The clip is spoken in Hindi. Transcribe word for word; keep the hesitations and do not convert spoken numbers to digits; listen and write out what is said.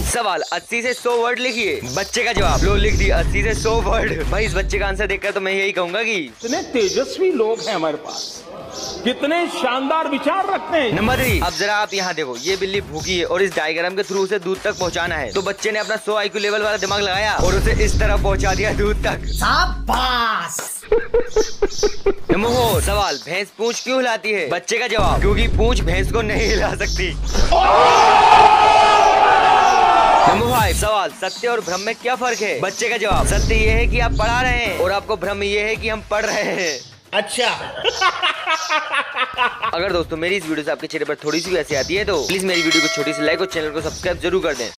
सवाल, अस्सी से सौ वर्ड लिखिए। बच्चे का जवाब, लो लिख दिया अस्सी से सौ वर्ड। भाई इस बच्चे का आंसर देखकर तो मैं यही कहूंगा कि इतने तेजस्वी लोग हैं हमारे पास, कितने शानदार विचार रखते हैं। नंबर थ्री, अब जरा आप यहाँ देखो, ये बिल्ली भूखी है और इस डायग्राम के थ्रू उसे दूध तक पहुँचाना है। तो बच्चे ने अपना सौ आई क्यू लेवल वाला दिमाग लगाया और उसे इस तरह पहुँचा दिया दूध तक। शाबाश। नंबर फोर, सवाल, भैंस पूंछ क्यों हिलाती है? बच्चे का जवाब, क्योंकि पूंछ भैंस को नहीं हिला सकती। नंबर फाइव, सवाल, सत्य और भ्रम में क्या फर्क है? बच्चे का जवाब, सत्य ये है कि आप पढ़ा रहे हैं और आपको भ्रम ये है कि हम पढ़ रहे हैं। अच्छा। अगर दोस्तों मेरी इस वीडियो से आपके चेहरे पर थोड़ी सी भी हंसी आती है तो प्लीज मेरी वीडियो को छोटी सी लाइक और चैनल को सब्सक्राइब जरूर कर दें।